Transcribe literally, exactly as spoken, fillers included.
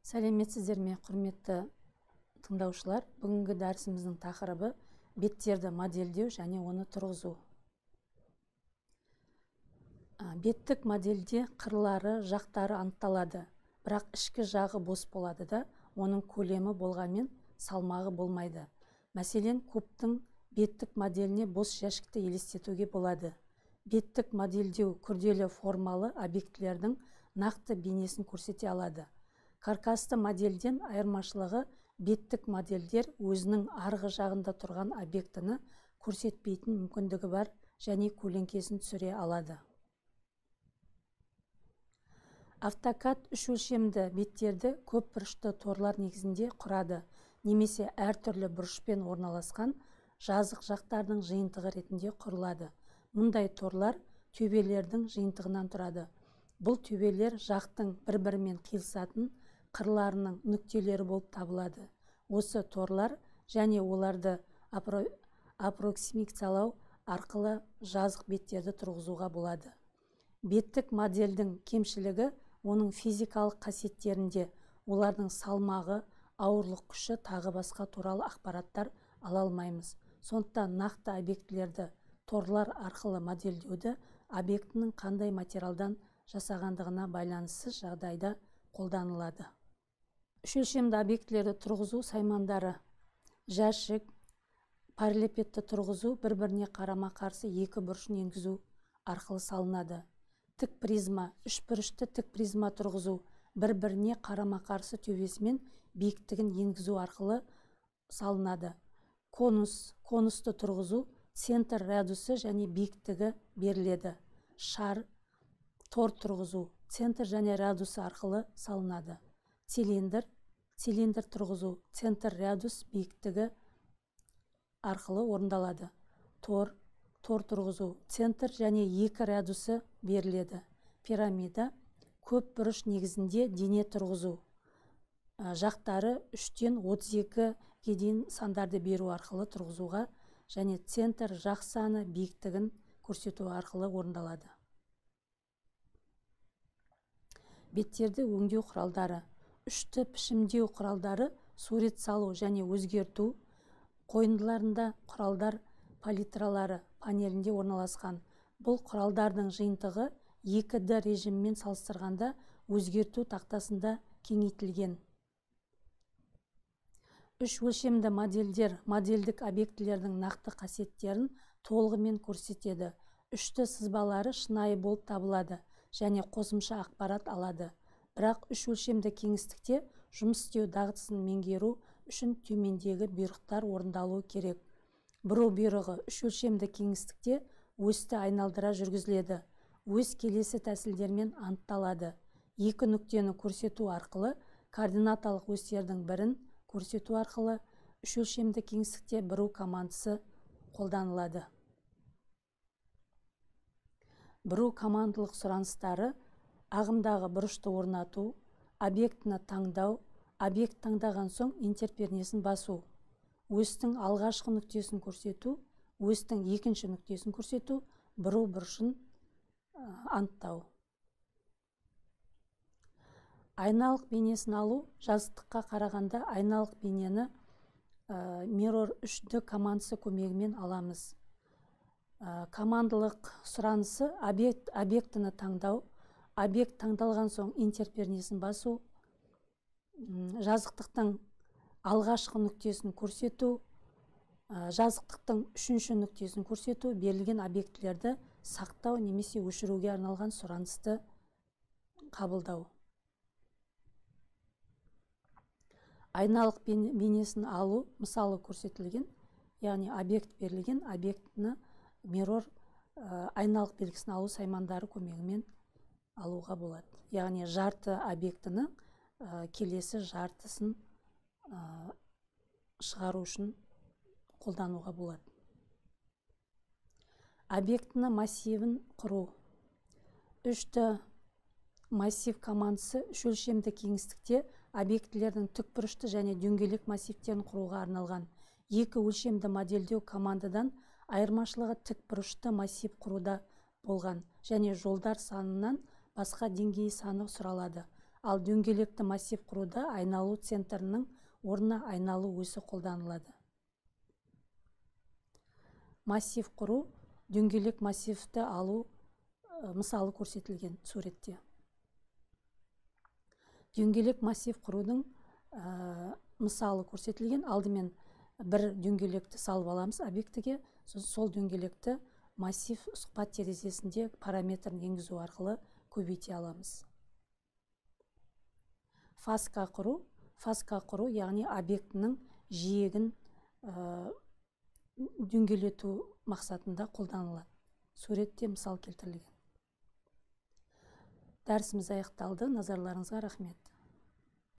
Сәлеметсіздер ме, құрметті тыңдаушылар. Бүгінгі дәрісіміздің тақырыбы беттерді модельдеу және оны тұрғызу. Беттік модельде қырлары, жақтары анықталады, бірақ ішкі жағы бос болады да, оның көлемі болғанмен салмағы болмайды. Мәселен, кубтың беттік моделіне бос жәшікті елестетуге болады. Беттік модельдеу күрделі формалы объектілердің нақты бейнесін көрсете алады. Каркасты модельден айырмашылығы беттік модельдер өзінің арғы жағында тұрған объектіні көрсетпейтін мүмкіндігі бар және көлеңкесін түсіре алады. AutoCAD үш өлшемді беттерді көп бұрышты торлар негізінде құрады, немесе әртүрлі бұрышпен орналасқан жазық жақтардың жиынтығы ретінде құрылады. Мұндай торлар төбелердің жиынтығынан тұрады. Бұл төбелер жақтың бір-бірімен қиылысатын қырларының нүктелері болып табылады. Осы торлар және оларды аппроксимациялау арқылы жазық беттерді тұрғызуға болады. Беттік модельдің кемшілігі оның физикалық қасиеттерінде, олардың салмағы, ауырлық күші тағы басқа туралы ақпараттар ала алмаймыз. Сондықтан нақты объектілерді торлар арқылы модельдеуді объектінің қандай материалдан жасағандығына байланыссыз жағдайда қолданылады. Үш өлшемді объектілерді тұрғызу саймандары: жәшік, параллелепипедті тұрғызу бір-біріне қарама-қарсы екі бұрышын енгізу арқылы салынады. Тік призма, үш бұрышты тік призма тұрғызу бір-біріне қарама-қарсы төбесімен биіктігін енгізу арқылы салынады. Конус, конусты тұрғызу центр радиусы және биіктігі беріледі. Шар, тор тұрғызу центр және радиусы арқылы салынады. Цилиндр, цилиндр тұрғызу центр радиус биіктігі арқылы орындалады. Тор, тор тұрғызу центр және екі радиусы беріледі. Пирамида, көп бұрыш негізінде дене тұрғызу. Жақтары үштен отыз екіге дейін сандарды беру арқылы тұрғызуға және центр жақ саны биіктігін көрсету арқылы орындалады. Беттерді өңдеу құралдары: үшті пішімдеу құралдары сурет салу және өзгерту қойындыларында құралдар палитралары панелінде орналасқан. Бұл құралдардың жиынтығы екі дэ режиммен салыстырғанда өзгерту тақтасында кеңейтілген. Үш өлшемді модельдер модельдік объектілердің нақты қасиеттерін толығымен көрсетеді. Үшті сызбалары шынайы болып табылады және қосымша ақпарат алады. Бірақ үш өлшемді кеңістікте жұмыс істеу дағдысын меңгеру үшін төмендегі бұйрықтар орындалуы керек. Бұру бұйрығы: үш өлшемді кеңістікте осьті айналдыра жүргізіледі. Ось келесі тәсілдермен анықталады. Екі нүктені көрсету арқылы координаталық осьтердің бірін көрсету арқылы үш өлшемді кеңістікте бұру командасы қолданылады. Бұру командалық сұраныстары: ағымдағы бұрышты орнату, объектіні таңдау, объект таңдаған соң интерпернесін басу, осьтің алғашқы нүктесін көрсету, осьтің екінші нүктесін көрсету, бұру бұрышын анықтау. Айналық бейнесін алу: жазықтыққа қарағанда айналық бейнені Mirror үш дэ командасы көмегімен аламыз. Командалық сұранысы: объект объектіні таңдау, объект таңдалған соң интерпернесін басу, жазықтықтың алғашқы нүктесін көрсету, жазықтықтың үшінші нүктесін көрсету, берілген объектілерді сақтау немесе өшіруге арналған сұранысты қабылдау. Айналық бейнесін алу мысалы көрсетілген, яғни объект берілген, объектіні mirror айналық белгісін алу саймандары көмегімен алуға болады. Яғни жарты объектіні келесі жартысын шығару үшін қолдануға болады. Объектіні массивін құру: үшті массив командасы үш өлшемді кеңістікте объектілердің тікбұрышты және дөңгелек массивтерін құруға арналған. Екі өлшемді модельдеу командадан айырмашылығы тікбұрышты массив құруда болған және жолдар санынан басқа деңгей саны сұралады. Ал дөңгелекті массив құруда айналу центрінің орнына айналу өсі қолданылады. Массив құру, дөңгелек массивті алу мысалы көрсетілген суретте. Дөңгелек массив құрудың мысалы көрсетілген. Алдымен бір дөңгелекті салып аламыз объектіге, сол дөңгелекті массив сұхбат терезесінде параметрін енгізу арқылы көбейте аламыз. Фаска құру, фаска құру, яғни объектінің жиегін дөңгелету мақсатында қолданылады. Суретте мысал келтірілген. Дәрісіміз аяқталды. Назарларыңызға рахмет.